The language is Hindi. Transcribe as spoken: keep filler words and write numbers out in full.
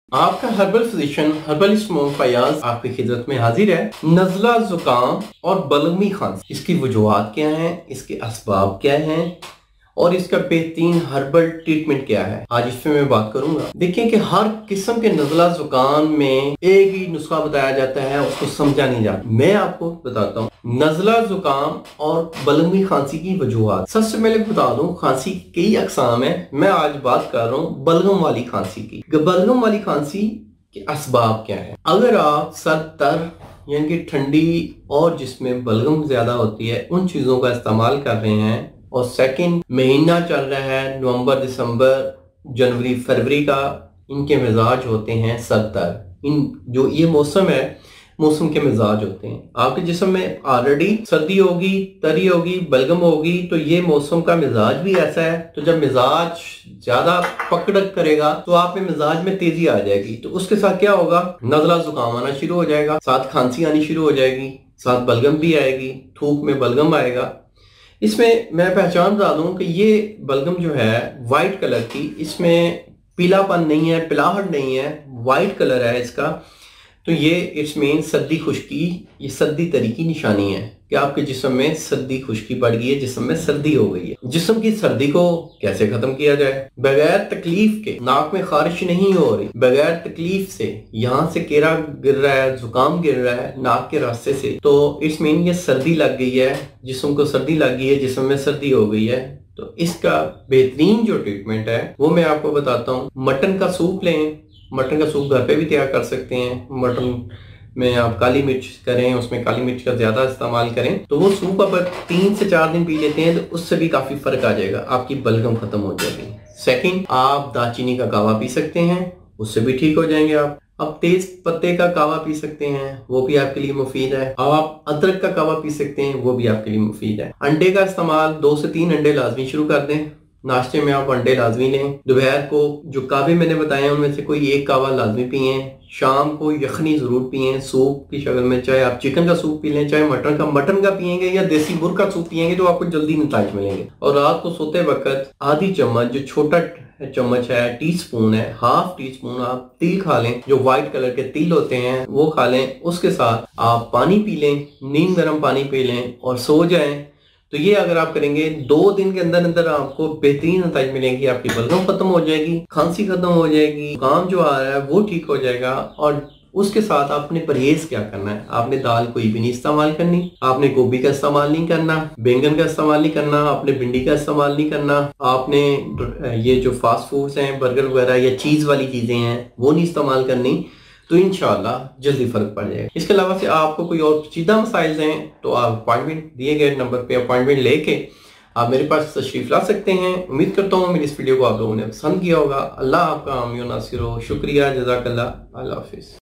आपका herbal physician herbalist Mohammad Fayaz आपकी खिदमत में हाजिर है। नज़ला, जुकाम और बलगमी खांसी, इसकी वजूहात क्या हैं, इसके असबाब क्या हैं और इसका बेहतरीन हर्बल ट्रीटमेंट क्या है, आज इस पे मैं बात करूंगा। देखिए कि हर किस्म के नज़ला जुकाम में एक ही नुस्खा बताया जाता है, उसको समझा नहीं जाता। मैं आपको बताता हूँ नज़ला जुकाम और बलगमी खांसी की वजूहात। सबसे पहले बता दूं, खांसी की कई अकसाम है। मैं आज बात कर रहा हूँ बलगम वाली खांसी की। बलगम वाली खांसी के असबाब क्या है। अगर आप सर तर यानी कि ठंडी और जिसमें बलगम ज्यादा होती है उन चीजों का इस्तेमाल कर रहे हैं और सेकंड महीना चल रहा है नवंबर, दिसंबर, जनवरी, फरवरी का, इनके मिजाज होते हैं सरतर। इन जो ये मौसम है, मौसम के मिजाज होते हैं। आपके जिस्म में ऑलरेडी सर्दी होगी, तरी होगी, बलगम होगी, तो ये मौसम का मिजाज भी ऐसा है। तो जब मिजाज ज्यादा पकड़ करेगा तो आप में मिजाज में तेजी आ जाएगी, तो उसके साथ क्या होगा, नज़ला जुकाम आना शुरू हो जाएगा, साथ खांसी आनी शुरू हो जाएगी, साथ बलगम भी आएगी, थूक में बलगम आएगा। इसमें मैं पहचान बता दूं कि ये बलगम जो है वाइट कलर की, इसमें पीलापन नहीं है, पिलाहट नहीं है, वाइट कलर है इसका। तो ये इट्स मीन सर्दी खुश्की, ये सर्दी तरी की निशानी है कि आपके जिस्म में सर्दी खुश्की बढ़ गई है, जिस्म में सर्दी हो गई है। जिस्म की सर्दी को कैसे खत्म किया जाए बगैर तकलीफ के। नाक में खारिश नहीं हो रही, बगैर तकलीफ से यहाँ से केरा गिर रहा है, जुकाम गिर रहा है नाक के रास्ते से, तो इट्स मीन ये सर्दी लग गई है, जिस्म को सर्दी लग गई है, जिस्म में सर्दी हो गई है। तो इसका बेहतरीन जो ट्रीटमेंट है वो मैं आपको बताता हूँ। मटन का सूप लें, मटन का सूप घर पे भी तैयार कर सकते हैं। मटन में आप काली मिर्च करें, उसमें काली मिर्च का ज्यादा इस्तेमाल करें, तो वो सूप अगर तीन से चार दिन पी लेते हैं तो उससे भी काफी फर्क आ जाएगा, आपकी बलगम खत्म हो जाएगी। सेकंड, आप दालचीनी का कावा पी सकते हैं, उससे भी ठीक हो जाएंगे आप। आप तेज पत्ते का कावा पी सकते हैं, वो भी आपके लिए मुफीद है। आप अदरक का कावा पी सकते हैं, वो भी आपके लिए मुफीद है। अंडे का इस्तेमाल, दो से तीन अंडे लाजमी शुरू कर दें। नाश्ते में आप अंडे लाजमी लें। दोपहर को जो कावे मैंने बताए हैं उनमें से कोई एक कावा लाजमी पिए। शाम को यखनी जरूर पिए सूप की शक्ल में, चाहे आप चिकन का सूप पी लें, चाहे मटन का मटन का पिएंगे या देसी मुर्ग का सूप पिएंगे तो आपको जल्दी नताइज मिलेंगे। और रात को सोते वक्त आधी चम्मच, जो छोटा चम्मच है, टी स्पून है, हाफ टी स्पून आप तिल खा लें, जो व्हाइट कलर के तिल होते हैं वो खा लें। उसके साथ आप पानी पी लें, नीम गर्म पानी पी लें और सो जाएं। तो ये अगर आप करेंगे दो दिन के अंदर अंदर आपको बेहतरीन नतीजे मिलेंगे। आपकी बलगम खत्म हो जाएगी, खांसी खत्म हो जाएगी, काम जो आ रहा है वो ठीक हो जाएगा। और उसके साथ आपने परहेज क्या करना है, आपने दाल कोई भी नहीं इस्तेमाल करनी, आपने गोभी का इस्तेमाल नहीं करना, बैंगन का इस्तेमाल नहीं करना, आपने भिंडी का इस्तेमाल नहीं करना, आपने ये जो फास्ट फूड्स हैं, बर्गर वगैरह या चीज वाली चीजें हैं वो नहीं इस्तेमाल करनी। तो इंशाल्लाह जल्दी फर्क पड़ जाएगा। इसके अलावा से आपको कोई और पेचीदा मसाइल हैं तो आप अपॉइंटमेंट दिए गए नंबर पे अपॉइंटमेंट लेके आप मेरे पास तशरीफ ला सकते हैं। उम्मीद करता हूँ मेरी इस वीडियो को आप लोगों ने पसंद किया होगा। अल्लाह आपका आमीन नासिर हो। शुक्रिया, जज़ाकल्लाह, अल्लाह हाफिज़।